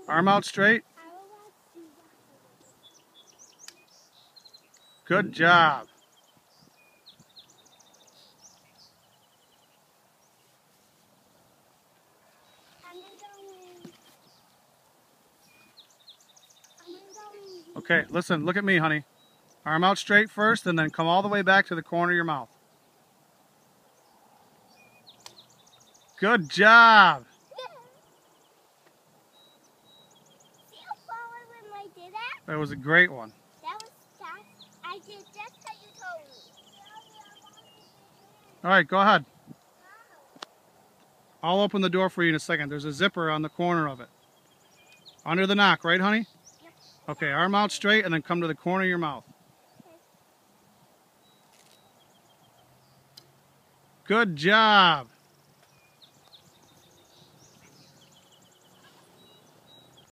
Arm out straight. Good job. Okay, listen, look at me, honey. Arm out straight first, and then come all the way back to the corner of your mouth. Good job. See how far when I did that? That was a great one. That was fast. I did just how you told me. All right, go ahead. I'll open the door for you in a second. There's a zipper on the corner of it. Under the knock, right, honey? Yep. Okay, arm out straight and then come to the corner of your mouth. Okay. Good job.